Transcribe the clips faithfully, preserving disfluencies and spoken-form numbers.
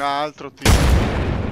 altro tipo.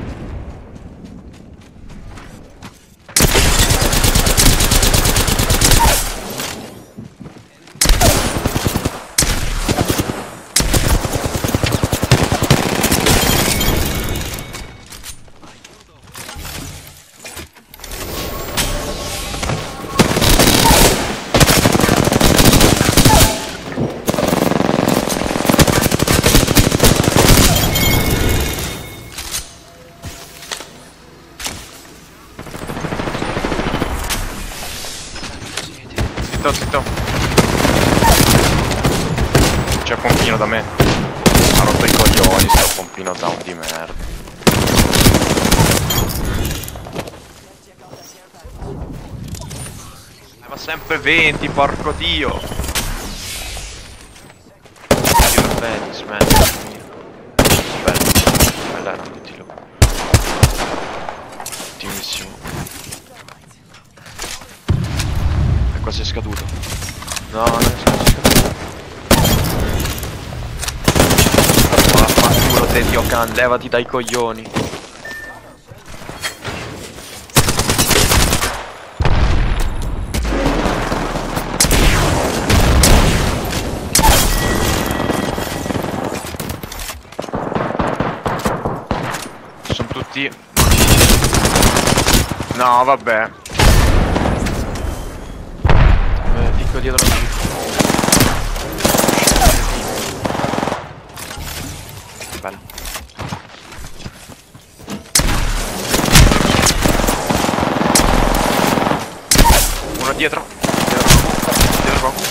Zitto, zitto. C'è pompino da me. Ha rotto i coglioni sto pompino down di merda. Ma sempre venti, porco dio. Dio belli, smetti. Bello. Bella era tutti lo. Ottimissimo. E qua si è scaduto. No, non è scaduto. Vaffanculo te Dio can, levati dai coglioni. Sono tutti. No, vabbè. Eh, dico dietro la jeep. Bello. Uno dietro. Dietro qua.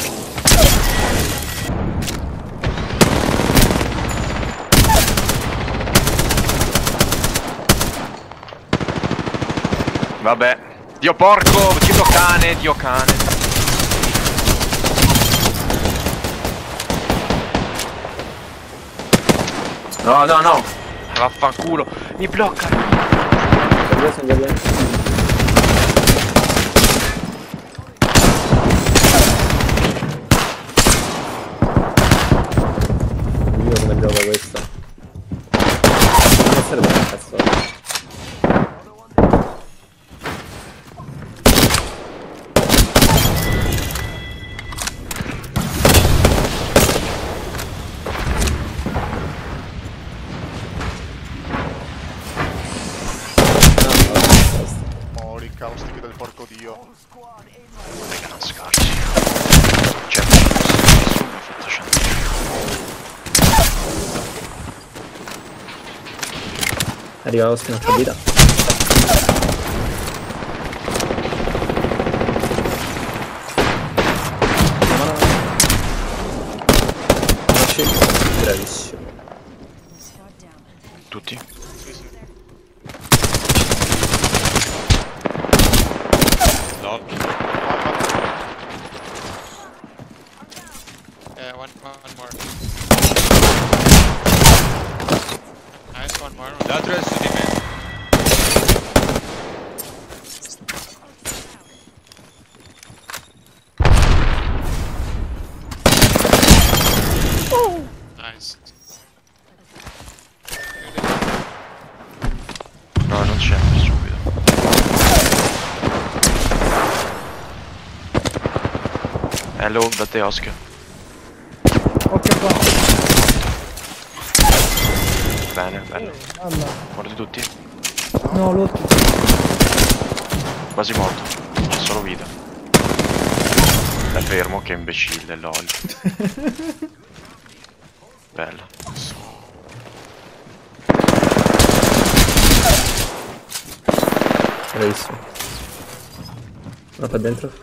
Vabbè. Dio porco, dio cane, dio cane. No, no, no. Vaffanculo. Mi blocca. Io come gioco questa? Non serve un cazzo. Caustiche del porco dio. Raga, non scarsi. C'è nessuno ha fatto scendere. Arriva Oscar, non c'ho vita. Bravissimo. Tutti? No. Yeah, one, one more. Nice, one more. L'altro è su di me. Nice. No, non c'è subito. Hello, da te Oscar. Ok qua. Bene, bello. Allora. Morti tutti? No, l'ultimo. Quasi morto. C'è solo vita. È fermo, che imbecille, lol. Bello. Bravissimo. Uno qua dentro.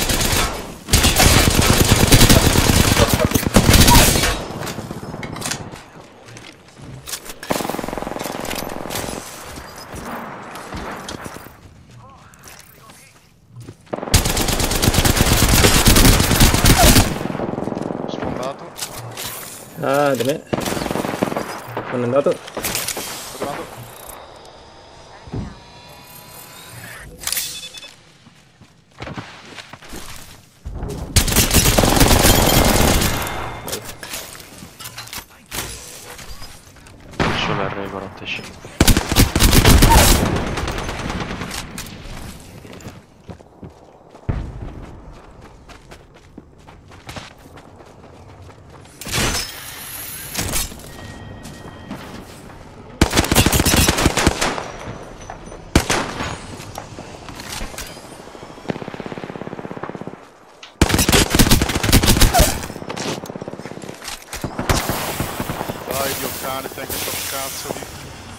Sfondato. Ah, da me. Sono andato. Sto tornando. Sulla re. e quarantacinque. Dai, Dio cane, te che sto cazzo di...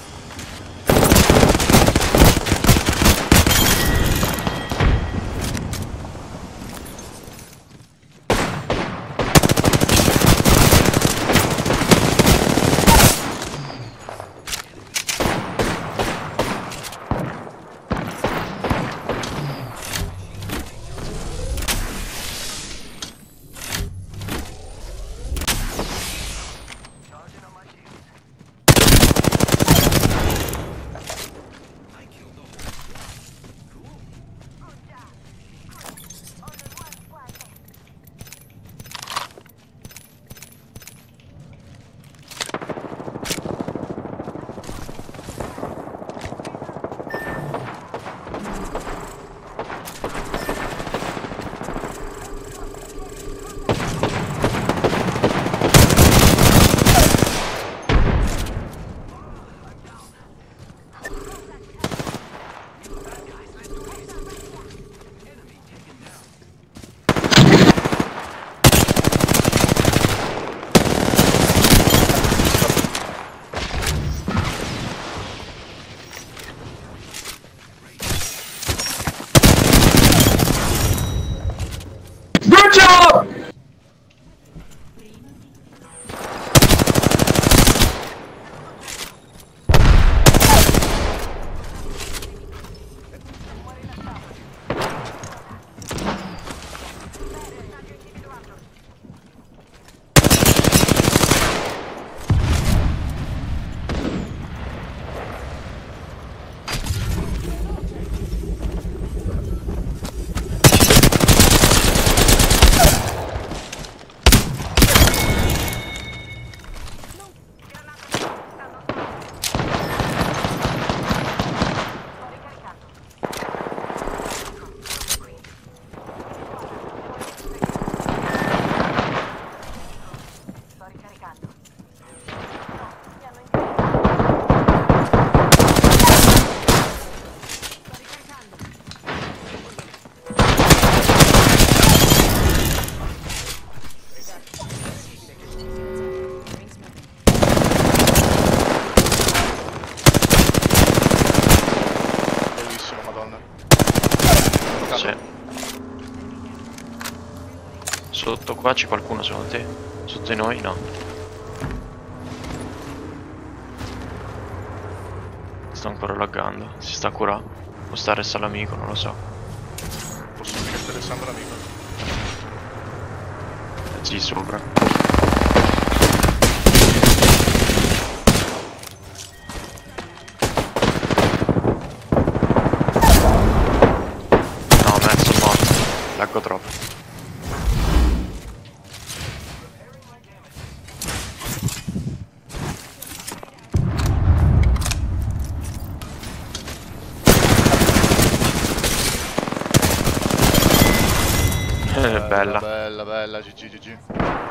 Sì. Sotto qua c'è qualcuno secondo te? Sotto di noi no. Sto ancora laggando. Si sta curando. O sta restando l'amico, non lo so. Posso dire che sta restando l'amico? Eh, sì, sopra. No, mezzo morto. Laggo troppo. Bella, Bella. bella, bella, G G, G G.